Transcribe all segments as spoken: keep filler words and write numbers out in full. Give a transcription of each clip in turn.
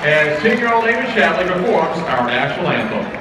as ten-year-old Ava Shatley performs our national anthem.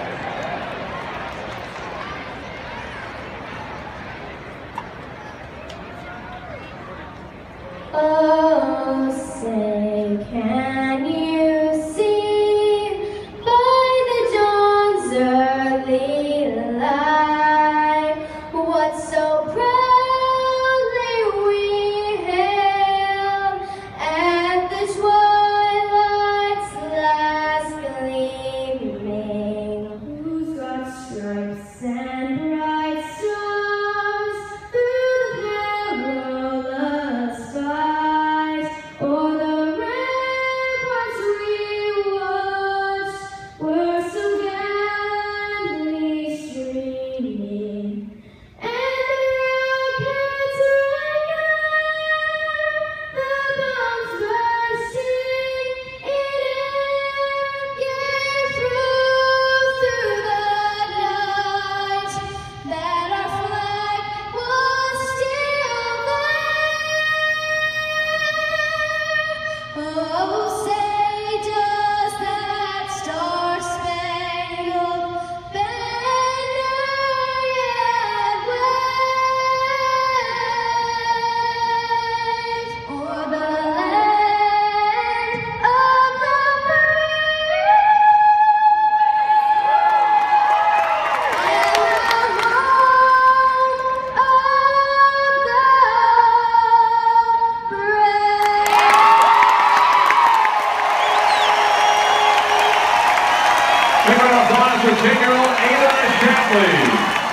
Oh, say, can you see by the dawn's early light what so proudly we hailed at the twilight's last gleaming? Who's got stripes and bright stars through the perilous fight? O'er the ramparts we watched were so gallantly streaming, and the rockets rang out, the bombs bursting in air gave proof through the night that our flag was still there. Oh, say, does that star-spangled banner yet wave o'er the land of the brave and the home of the brave? Big round of applause for ten-year-old Ava Shatley.